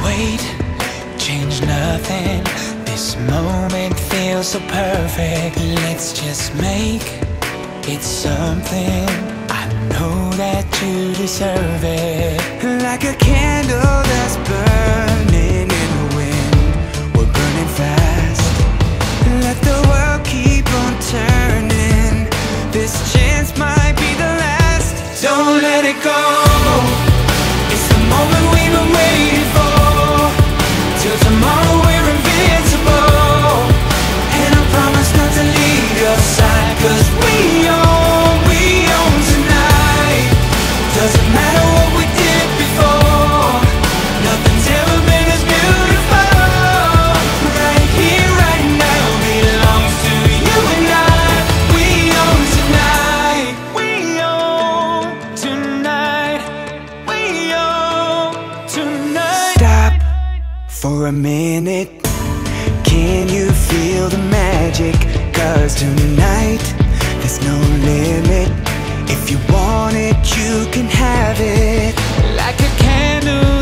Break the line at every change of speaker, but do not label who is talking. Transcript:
wait, change nothing. This moment feels so perfect. Let's just make it something. I know that you deserve it. Like a candle that's burning in the wind, we're burning fast. Let the world keep on turning. This chance might be the last. Don't let it go. It's the moment we've been waiting for. Till tomorrow we're invincible. And I promise not to leave your side. Cause we own tonight. Doesn't matter what we did before. Nothing's ever been as beautiful. Right here, right now belongs to you and I. We own tonight. We own tonight. We own tonight. Stop for a minute. Can you feel the magic? Cause tonight there's no limit. If you want it, you can have it. Like a candle